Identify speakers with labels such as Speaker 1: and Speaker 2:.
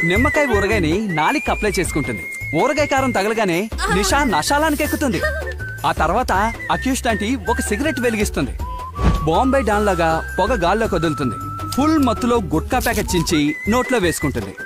Speaker 1: నిమ్మకాయ ఊరగాయని నాలికి అప్లై చేసుకుంటుంది. ఊరగాయ కారం తగలగానే నిషా నషాలానికి ఎక్కుతుంది. ఆ తర్వాత అక్యూస్ట్ ఆంటీ ఒక సిగరెట్ వెలిగిస్తుంది. బాంబే డాన్ లాగా పొగ గాల్లోకి వదులుతుంది. ఫుల్ మత్తులో గుట్కా ప్యాకెట్ చించి నోట్లో వేసుకుంటుంది.